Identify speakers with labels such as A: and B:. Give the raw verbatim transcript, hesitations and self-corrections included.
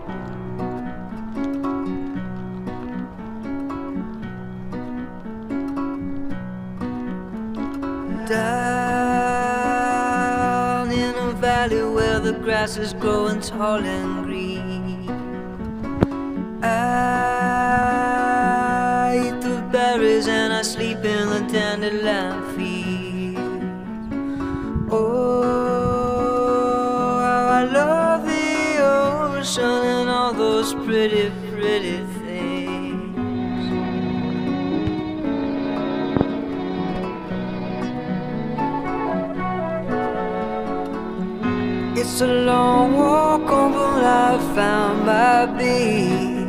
A: Down in a valley where the grass is growing tall and green, I eat the berries and I sleep in the dandelion field. Oh, how I love the ocean and all those pretty, pretty things. It's a long walk home, but I found my beat.